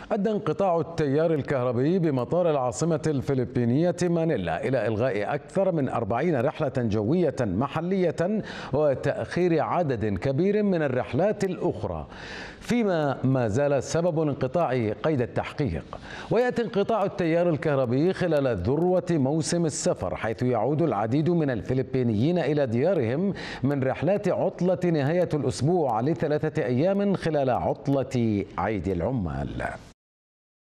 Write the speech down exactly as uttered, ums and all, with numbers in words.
أدى انقطاع التيار الكهربي بمطار العاصمة الفلبينية مانيلا إلى إلغاء أكثر من أربعين رحلة جوية محلية وتأخير عدد كبير من الرحلات الأخرى، فيما ما زال سبب الانقطاع قيد التحقيق. ويأتي انقطاع التيار الكهربي خلال ذروة موسم السفر، حيث يعود العديد من الفلبينيين إلى ديارهم من رحلات عطلة نهاية الأسبوع لثلاثة أيام خلال عطلة عيد العمال.